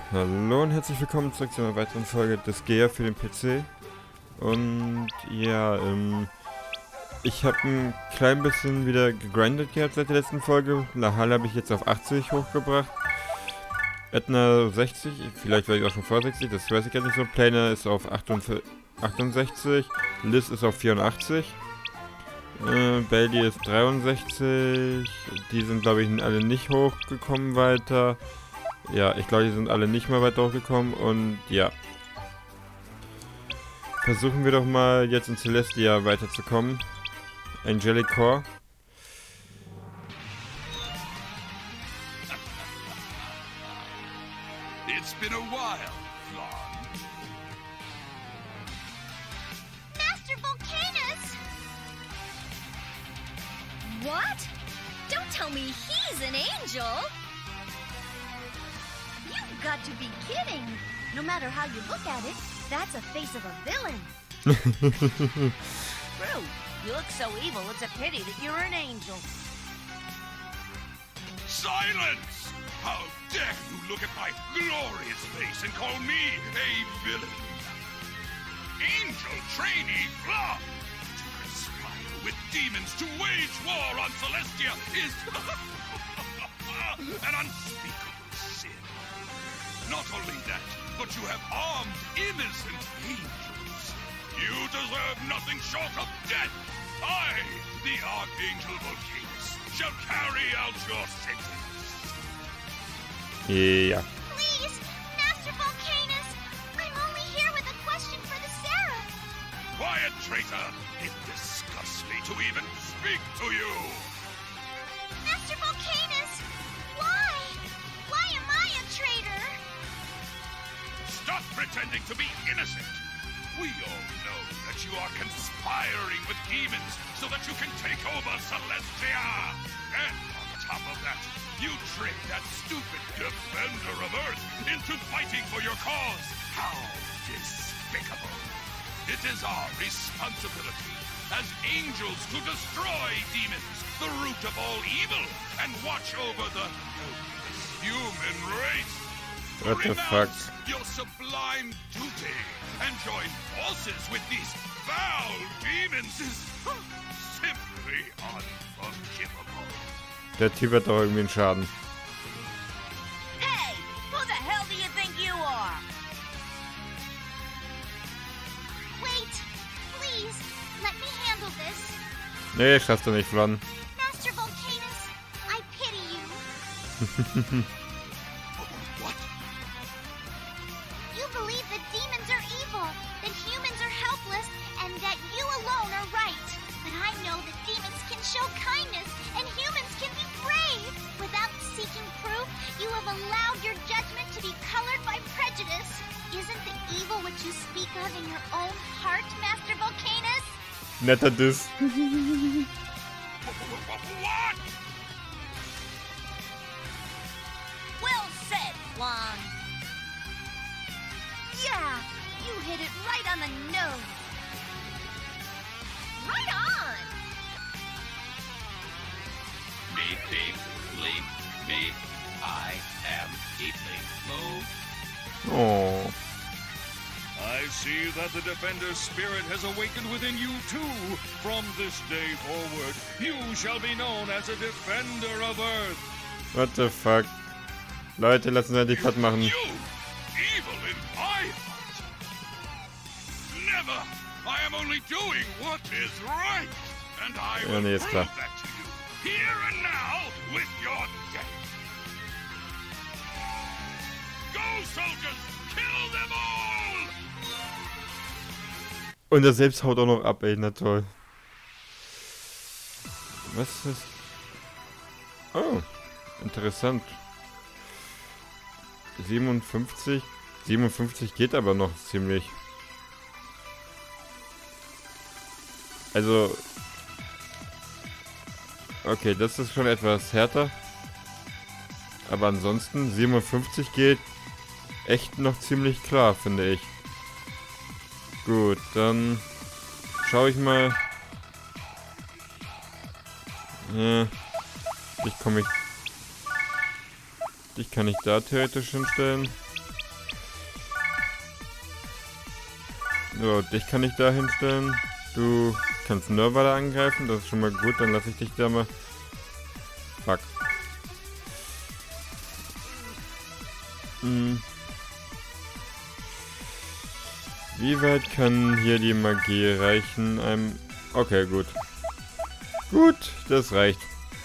Hallo und herzlich willkommen zurück zu einer weiteren Folge des Gear für den PC. Und ja, ich habe ein klein bisschen wieder gegrindet gehabt seit der letzten Folge. Lahal habe ich jetzt auf 80 hochgebracht. Edna 60, vielleicht war ich auch schon vor 60, das weiß ich gar nicht so. Planer ist auf 68, Liz ist auf 84. Bailey ist 63, die sind glaube ich alle nicht hochgekommen weiter. Ja, ich glaube, die sind alle nicht mehr weiter hochgekommen und ja. Versuchen wir doch mal jetzt in Celestia weiterzukommen. Angelic Core. It's been a while, Flan. Master Volcanus! What? Don't tell me he's an angel! You've got to be kidding! No matter how you look at it, that's a face of a villain. True. You look so evil, it's a pity that you're an angel. Silence! How dare you look at my glorious face and call me a villain? Angel trainee Flan! To conspire with demons to wage war on Celestia is an unspeakable sin. Not only that, but you have armed innocent angels. You deserve nothing short of death. I, the Archangel Volcanus, shall carry out your sentence. Ja. Please, Master Volcanus! I'm only here with a question for the Seraph. Quiet, traitor! It disgusts me to even speak to you! Master Volcanus! Why? Why am I a traitor? Stop pretending to be innocent! We all know that you are conspiring with demons so that you can take over Celestia! And on top of that, you tricked that stupid defender of Earth into fighting for your cause! How despicable! It is our responsibility as angels to destroy demons, the root of all evil, and watch over the helpless human race! What the fuck? Renounce your sublime duty and join forces with these foul demons is simply unforgivable. Der Typ hat doch irgendwie einen Schaden. Hey! Who the hell do you think you are? Wait, please, let me handle this. Nee, schaffst du nicht, Flan. Master Volcanus, I pity you. What? You believe that demons are evil, that humans are helpless, and that you alone are right. But I know that demons can show kindness, and humans can be brave. Without seeking proof, you have allowed your judgment to be colored by prejudice. Isn't the evil what you speak of in your own heart, Master Volcanus? Netter Diss. What? Well said, Flan. Yeah, you hit it right on the nose. Right on! Beep, beep, bleep, beep. I am deeply moved. Oh. I see that the Defender's spirit has awakened within you too. From this day forward, you shall be known as a Defender of Earth. What the fuck? Leute, lassen wir die Cut machen. You, evil in my heart. Never. I am only doing what is right. And I Ja, will nee, ist prove klar. that to you. Here and now with your death. Go, soldiers! Kill them all! Und er selbst haut auch noch ab, ey, na toll. Was ist das? Oh, interessant. 57? 57 geht aber noch ziemlich. Also... Okay, das ist schon etwas härter. Aber ansonsten, 57 geht echt noch ziemlich klar, finde ich. Gut, dann schaue ich mal. Dich kann ich da theoretisch hinstellen. So, dich kann ich da hinstellen. Du kannst Nerva da angreifen, das ist schon mal gut, dann lasse ich dich da mal. Fuck. Wie weit kann hier die Magie reichen? Okay, gut. Gut, das reicht.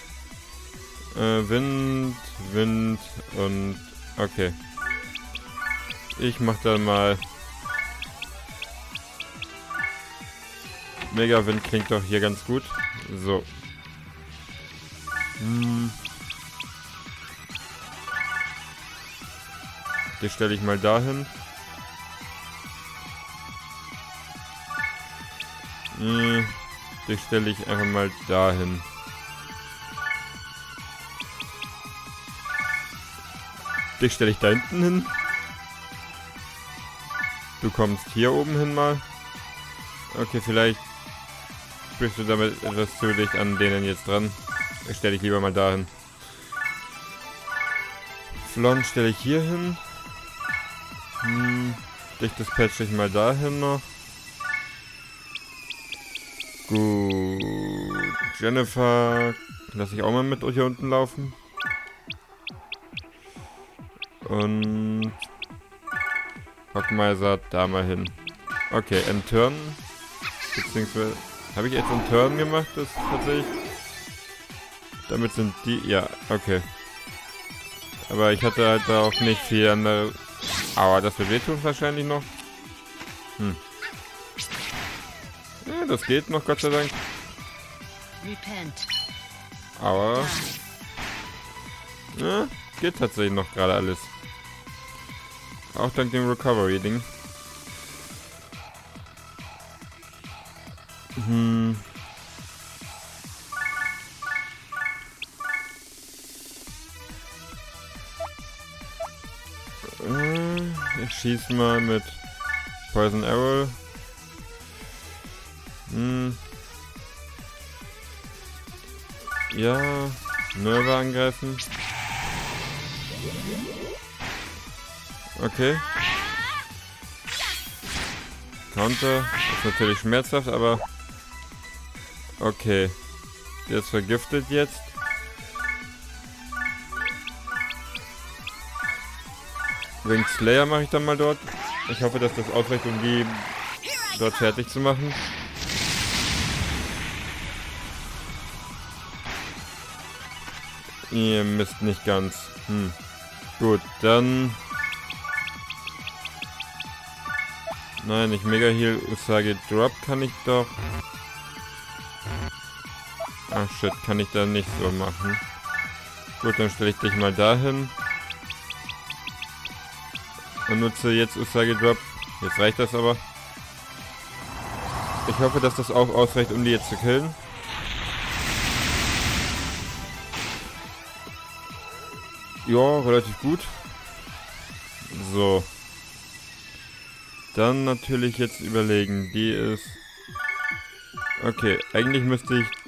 Wind und... Okay. Ich mach dann mal... Mega Wind klingt doch hier ganz gut. So. Die stelle ich mal dahin. Die stelle ich einfach mal dahin. Die stelle ich da hinten hin. Du kommst hier oben hin mal. Okay, vielleicht sprichst du damit etwas zu dich an denen jetzt dran. Ich stelle dich lieber mal dahin. Flon stelle ich hier hin. Dichtes Pad stelle ich mal dahin noch. Gut. Jennifer lasse ich auch mal mit hier unten laufen. Und Hockmeiser da mal hin. Okay, Turn. Beziehungsweise habe ich jetzt einen Turn gemacht? Das tatsächlich. Damit sind die. Ja, okay. Aber ich hatte halt da auch nicht viel andere. Aber das wird wehtun wahrscheinlich noch. Ja, das geht noch, Gott sei Dank. Aber. Ja, geht tatsächlich noch gerade alles. Auch dank dem Recovery-Ding. Ich schieß mal mit Poison Arrow. Ja, Nerva angreifen. Okay. Counter. Ist natürlich schmerzhaft, aber... Okay. Der ist vergiftet jetzt. Wing Slayer mache ich dann mal dort. Ich hoffe, dass das ausreicht, um die dort fertig zu machen. Ihr Mist nicht ganz. Gut, dann... Nein, nicht Mega Heal. Usagi Drop kann ich doch... Ach shit, kann ich da nicht so machen. Gut, dann stelle ich dich mal dahin. Und nutze jetzt Usagi Drop. Jetzt reicht das aber. Ich hoffe, dass das auch ausreicht, um die jetzt zu killen. Ja, relativ gut. So. Dann natürlich jetzt überlegen. Die ist... Okay, eigentlich müsste ich...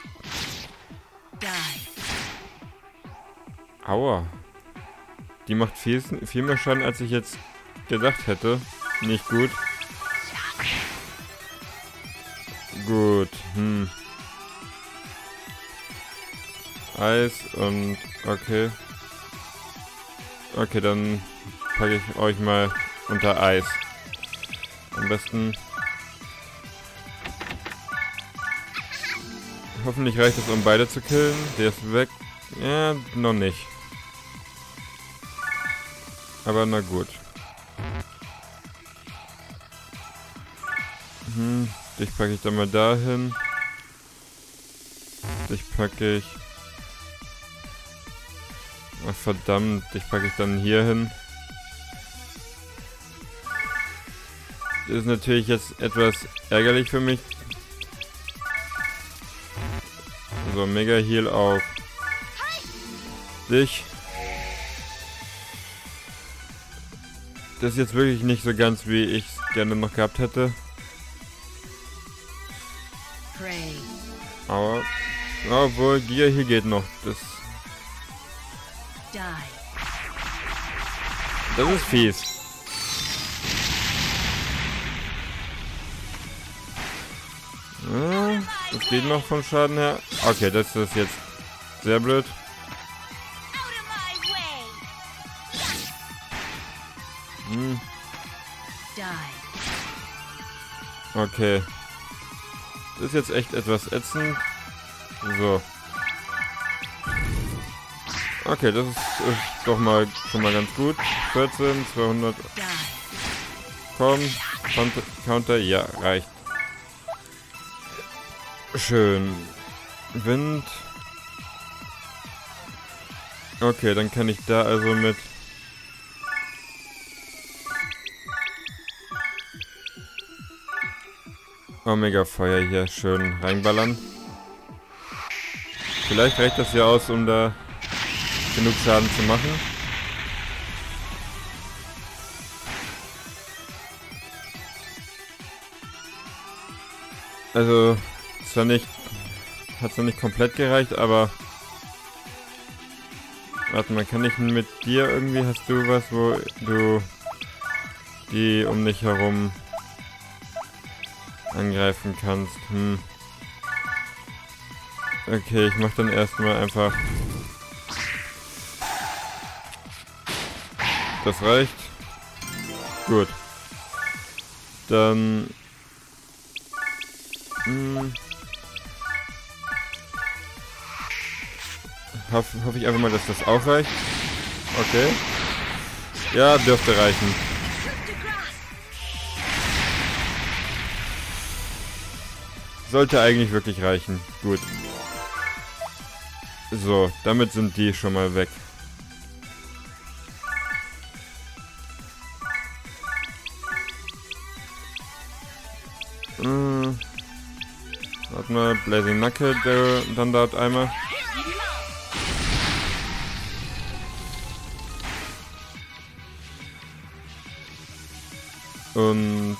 Aua. Die macht viel mehr Schaden, als ich jetzt gedacht hätte. Nicht gut. Gut. Eis und... Okay. Okay, dann packe ich euch mal unter Eis. Am besten... Hoffentlich reicht es, um beide zu killen. Der ist weg. Ja, noch nicht. Aber na gut. Dich packe ich dann mal dahin. Dich packe ich... Ach verdammt, dich packe ich dann hier hin. Das ist natürlich jetzt etwas ärgerlich für mich. So, Mega Heal auf dich. Das ist jetzt wirklich nicht so ganz, wie ich es gerne noch gehabt hätte. Aber, obwohl, Giga hier geht noch. Das ist fies. Das geht noch vom Schaden her. Okay, das ist jetzt sehr blöd. Out of my way! Hm, Die. okay. Das ist jetzt echt etwas ätzend. So. Okay, das ist doch mal schon mal ganz gut. 14, 200. Die. Komm. Counter. Ja, reicht. Schön. Wind. Okay, dann kann ich da also mit... Omega Feuer hier schön reinballern. Vielleicht reicht das ja aus, um da genug Schaden zu machen. Also, hat zwar nicht komplett gereicht, aber... Warte mal, kann ich mit dir irgendwie, hast du was, wo du die um dich herum angreifen kannst? Okay, ich mach dann erstmal einfach... Das reicht. Gut. Dann... hoffe ich einfach mal, dass das auch reicht. Okay. Ja, dürfte reichen. Sollte eigentlich wirklich reichen. Gut. So, damit sind die schon mal weg. Warte mal, Blazing Knuckle, der dann dort einmal. Und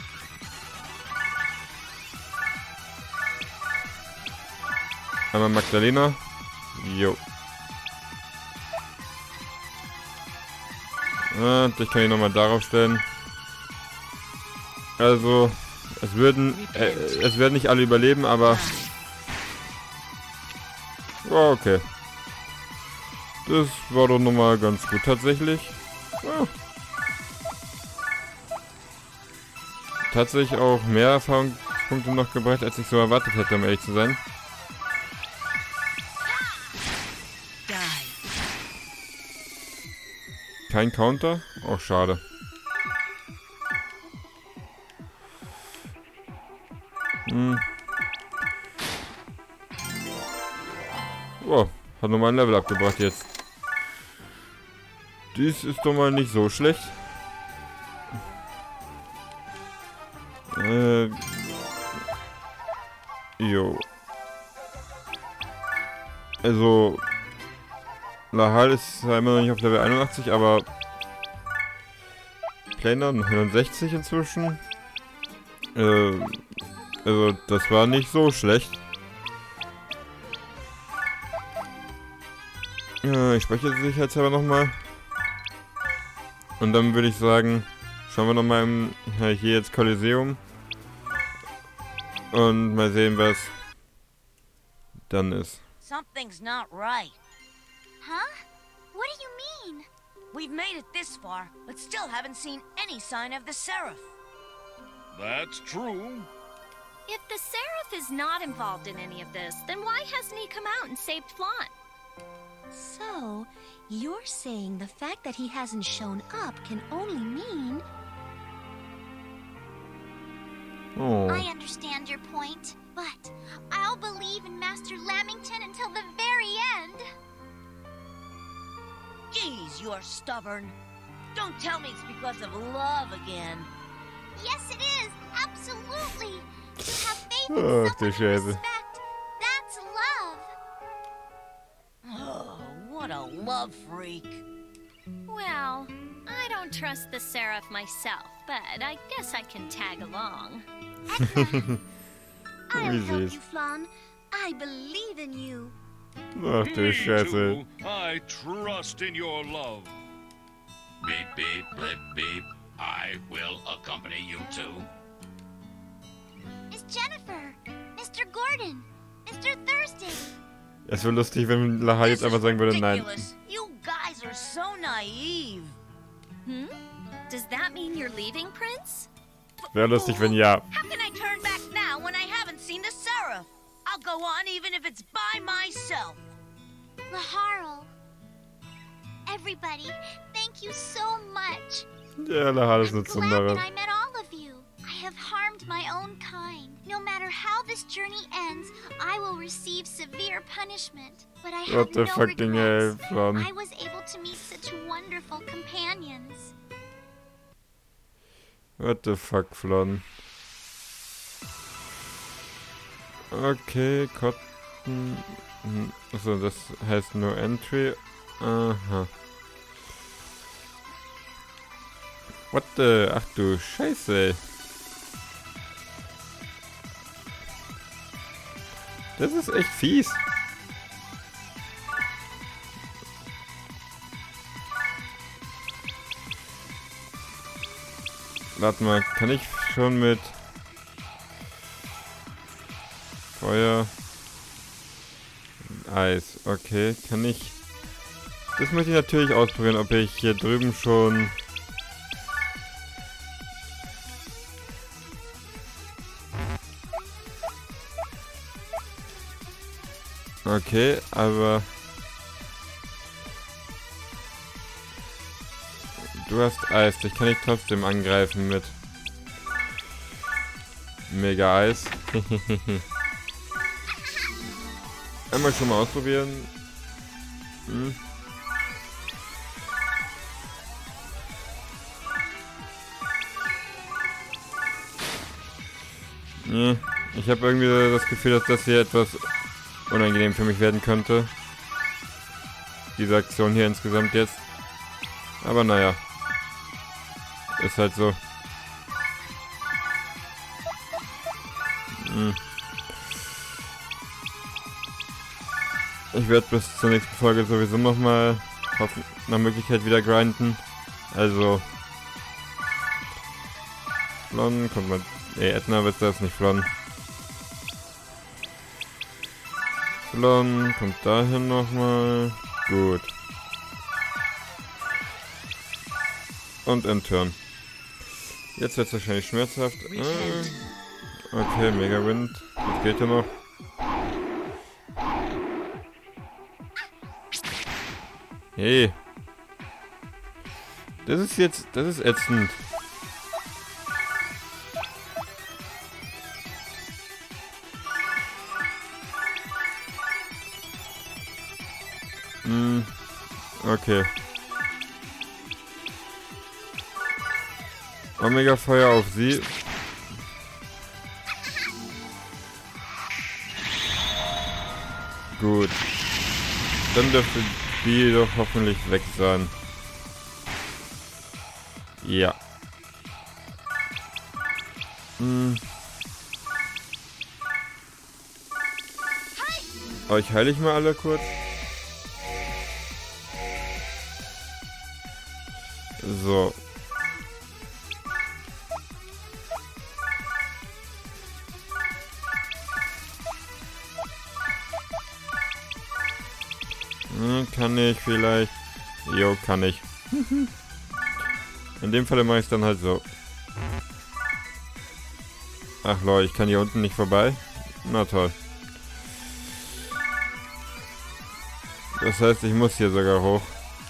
einmal Magdalena. Jo. Ich kann ihn nochmal darauf stellen. Also, es werden nicht alle überleben, aber... Oh, okay. Das war doch nochmal ganz gut tatsächlich. Ja. Tatsächlich auch mehr Erfahrungspunkte noch gebracht, als ich so erwartet hätte, um ehrlich zu sein. Kein Counter? Oh, schade. Oh, hat nochmal ein Level abgebracht jetzt. Dies ist doch mal nicht so schlecht. Jo. Also, Lahal ist zwar immer noch nicht auf Level 81, aber Planer 69 inzwischen. Also, das war nicht so schlecht. Ich speichere sicherheitshalber nochmal. Und dann würde ich sagen, schauen wir nochmal hier jetzt Kolosseum. Und mal sehen, was dann ist. Something's not right. Huh? What do you mean? We've made it this far, but still haven't seen any sign of the Seraph. That's true. If the Seraph is not involved in any of this, then why hasn't he come out and saved Flaunt? So, you're saying the fact that he hasn't shown up can only mean... Oh. I understand your point, but I'll believe in Master Lamington until the very end. Geez, you're stubborn. Don't tell me it's because of love again. Yes, it is. Absolutely. You have faith in Ach, someone du you Scheiße. respect. That's love. Oh, what a love freak. Well, I don't trust the Seraph myself, but I guess I can tag along. I'll Wie help süß. you, Flan. I believe in you. Ach du Me Scheiße. too. I trust in your love. Beep, beep, blip, beep. I will accompany you too. Miss Jennifer, Mr. Gordon. garden. Mr. Thursday. Es wäre lustig, wenn Laha jetzt einfach sagen würde, nein. Ridiculous. You guys are so naive. Hmm? Does that mean you're leaving, Prince? Wäre lustig, wenn ja. How can I turn back now when I haven't seen the Seraph? I'll go on even if it's by myself. Laharl. Everybody, thank you so much. Ja, Laha ist eine I'm glad Zundere. that I met all of you. I have harmed my own kind. No matter how this journey ends, I will receive severe punishment. But I have What the no fucking hell, regrets. Flan? I was able to meet such wonderful companions. What the fuck, Flon? Okay, Cotton. Achso, das heißt No Entry. Aha. What the... Ach du Scheiße, ey. Das ist echt fies. Warte mal, kann ich schon mit Feuer, Eis, okay, kann ich... Das möchte ich natürlich ausprobieren, ob ich hier drüben schon... Okay, aber... Du hast Eis, dich kann ich trotzdem angreifen mit Mega Eis. Einmal schon mal ausprobieren. Hm. Nee, ich habe irgendwie das Gefühl, dass das hier etwas unangenehm für mich werden könnte. Diese Aktion hier insgesamt jetzt. Aber naja. Ist halt so. Ich werde bis zur nächsten Folge sowieso nochmal nach Möglichkeit wieder grinden. Also. Flon, kommt mal. Edna wird das nicht Flon. Flon, kommt dahin nochmal. Gut. Und Endturn. Jetzt wird es wahrscheinlich schmerzhaft. Okay, Mega Wind. Das geht ja noch. Hey. Das ist ätzend. Okay. Omega Feuer auf sie. Gut. Dann dürfte die doch hoffentlich weg sein. Ja. Euch heile ich mal alle kurz. So. Kann ich vielleicht? Jo, kann ich. In dem Fall mache ich es dann halt so. Ach Leute, ich kann hier unten nicht vorbei. Na toll. Das heißt, ich muss hier sogar hoch.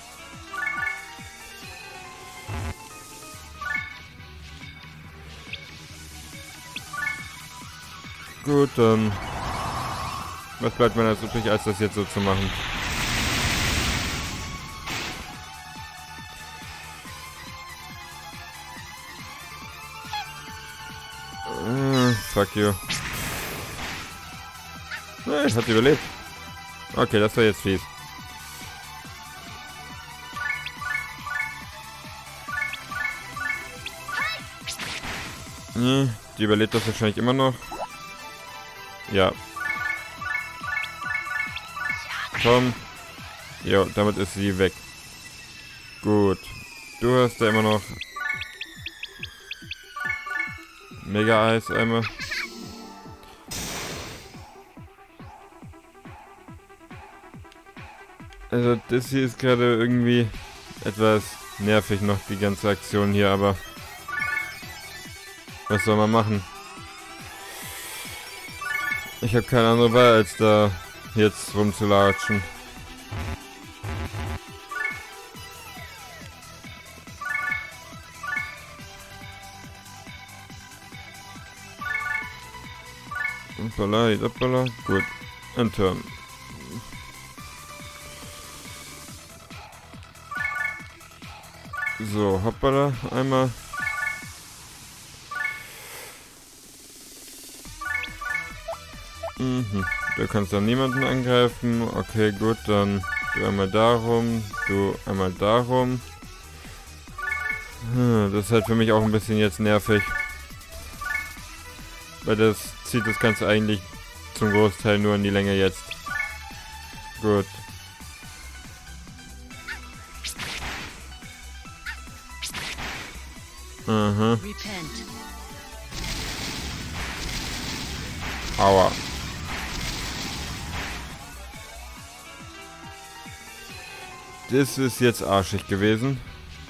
Gut, dann... Was bleibt mir als übrig, als das jetzt so zu machen? Fuck you. Nein, hat überlebt. Okay, das war jetzt fies. Die überlebt das wahrscheinlich immer noch. Ja. Komm. Jo, damit ist sie weg. Gut. Du hast da immer noch Mega Eis einmal. Also das hier ist gerade irgendwie etwas nervig noch, die ganze Aktion hier, aber was soll man machen? Ich habe keine andere Wahl, als da jetzt rumzulatschen. Hoppala, hoppala, gut. Ein Turn. So, hoppala, einmal. Du kannst dann niemanden angreifen. Okay, gut, dann du einmal darum, du einmal darum. Das ist halt für mich auch ein bisschen jetzt nervig. Weil das zieht das Ganze eigentlich zum Großteil nur in die Länge jetzt. Gut. Aha. Aua. Das ist jetzt arschig gewesen.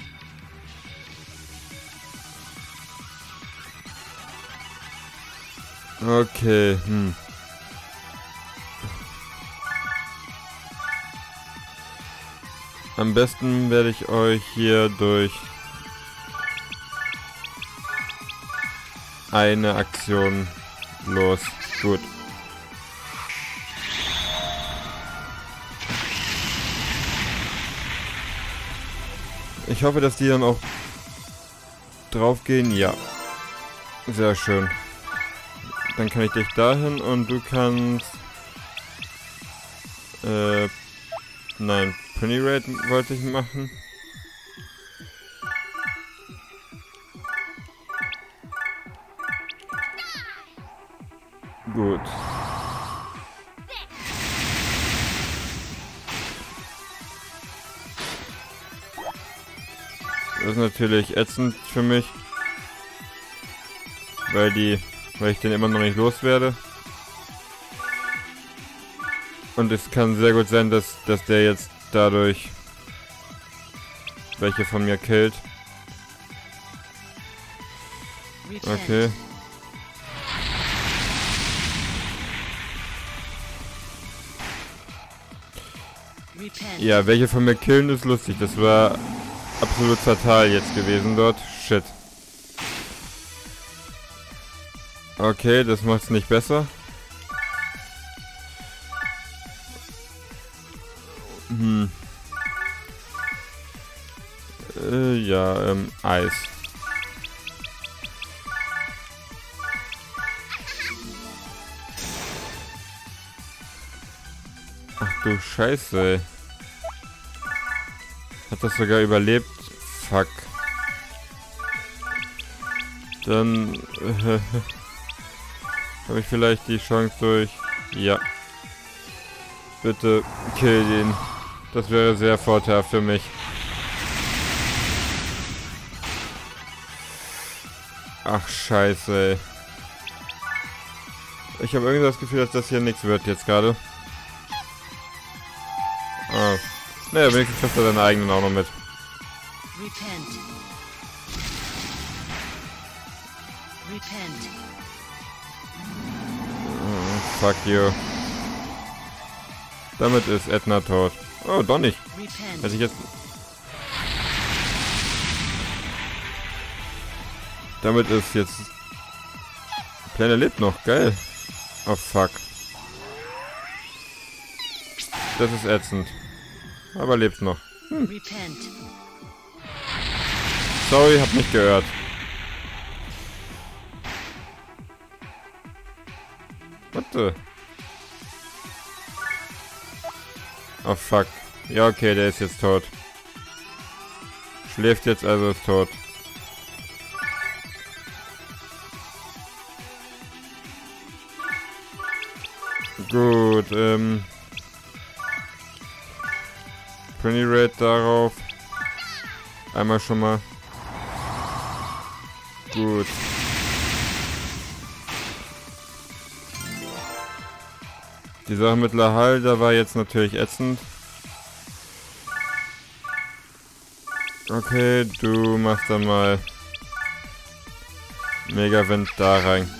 Okay, Am besten werde ich euch hier durch eine Aktion los. Gut. Ich hoffe, dass die dann auch draufgehen. Ja. Sehr schön. Dann kann ich dich dahin und du kannst... Nein, Penny Raid wollte ich machen. Gut. Das ist natürlich ätzend für mich. Weil ich den immer noch nicht loswerde. Und es kann sehr gut sein, dass der jetzt dadurch welche von mir killt. Okay. Ja, welche von mir killen ist lustig. Das war absolut fatal jetzt gewesen dort. Shit. Okay, das macht's nicht besser. Ja, Eis. Ach du Scheiße, ey. Hat das sogar überlebt? Fuck. Dann habe ich vielleicht die Chance durch. Ja. Bitte kill ihn. Das wäre sehr vorteilhaft für mich. Ach Scheiße, ey. Ich habe irgendwie das Gefühl, dass das hier nichts wird jetzt gerade. Ah. Naja, wenigstens kriegst du deine eigenen auch noch mit. Oh, fuck you. Damit ist Edna tot. Oh, doch nicht. Hätte ich jetzt... Damit ist jetzt... Planet lebt noch, geil. Oh fuck. Das ist ätzend. Aber lebt noch. Sorry, hab nicht gehört. Warte. Oh fuck. Ja, okay, der ist jetzt tot. Schläft jetzt, also ist tot. Gut, Penny Raid darauf. Einmal schon mal. Gut. Die Sache mit Lahal, da war jetzt natürlich ätzend. Okay, du machst dann mal Mega-Wind da rein.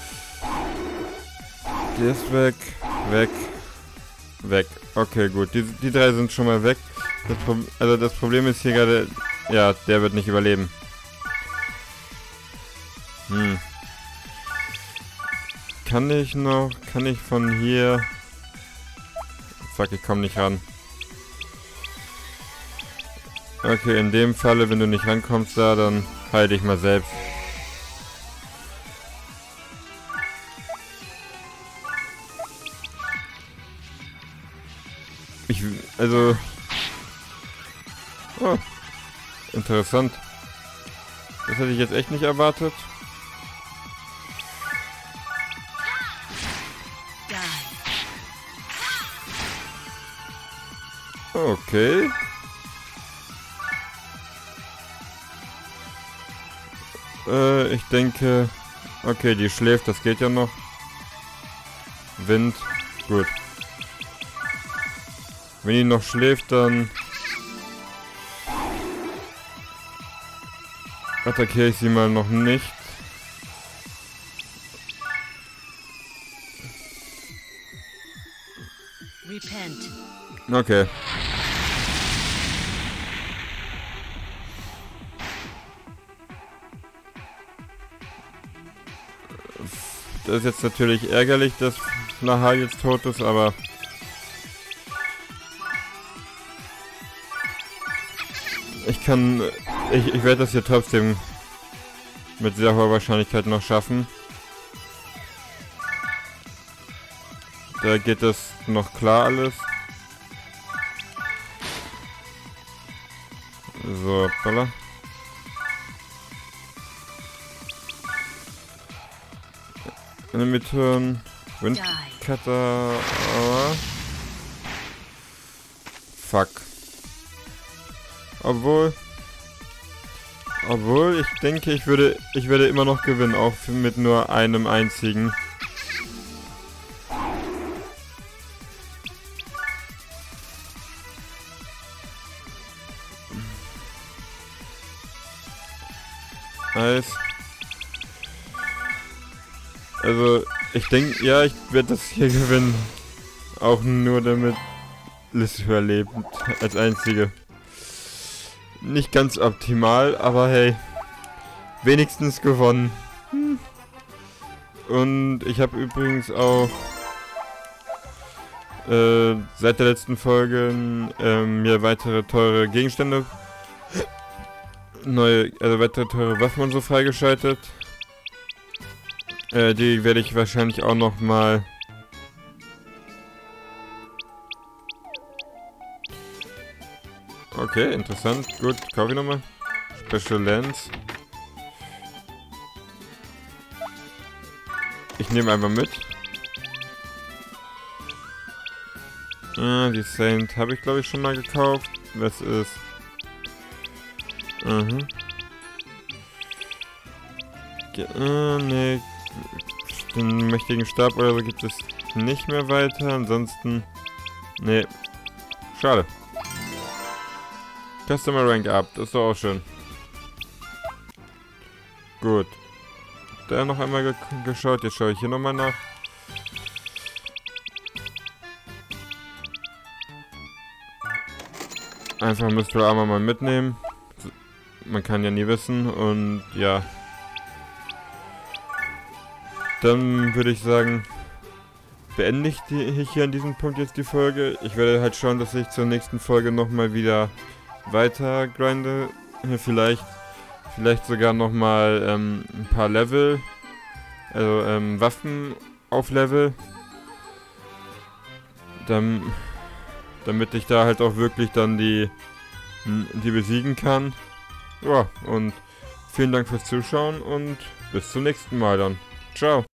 Der ist weg, weg, weg. Okay, gut. Die drei sind schon mal weg. Das Problem ist hier gerade... Ja, der wird nicht überleben. Kann ich von hier... Fuck, ich komme nicht ran. Okay, in dem Falle, wenn du nicht rankommst da, dann heil dich mal selbst. Also... Oh, interessant. Das hätte ich jetzt echt nicht erwartet. Okay. Ich denke... Okay, die schläft, das geht ja noch. Wind, gut. Wenn die noch schläft, dann... attackiere ich sie mal noch nicht. Repent. Okay. Das ist jetzt natürlich ärgerlich, dass Laha jetzt tot ist, aber... Ich werde das hier trotzdem mit sehr hoher Wahrscheinlichkeit noch schaffen. Da geht das noch klar alles. So, hoppala. Enemy Turn. Windcutter. Fuck. Obwohl ich denke, ich werde immer noch gewinnen, auch mit nur einem einzigen. Nice. Also, ich denke, ja, ich werde das hier gewinnen. Auch nur damit Liz überlebt, als einzige. Nicht ganz optimal, aber hey, wenigstens gewonnen. Und ich habe übrigens auch seit der letzten Folge mir weitere teure Gegenstände, weitere teure Waffen und so freigeschaltet. Die werde ich wahrscheinlich auch noch mal okay, interessant. Gut, kaufe ich nochmal. Special Lens. Ich nehme einfach mit. Die Saint habe ich glaube ich schon mal gekauft. Was ist? Nee. Den mächtigen Stab oder so gibt es nicht mehr weiter. Ansonsten... Nee. Schade. Customer Rank Up, das ist doch auch schön. Gut. Da noch einmal geschaut, jetzt schaue ich hier nochmal nach. Einfach Mr. Armor mal mitnehmen. Man kann ja nie wissen und ja. Dann würde ich sagen, beende ich hier an diesem Punkt jetzt die Folge. Ich werde halt schauen, dass ich zur nächsten Folge nochmal wieder weiter grinde, vielleicht sogar nochmal ein paar Level, also Waffen auf Level, damit ich da halt auch wirklich dann die besiegen kann. Ja, und vielen Dank fürs Zuschauen und bis zum nächsten Mal dann. Ciao.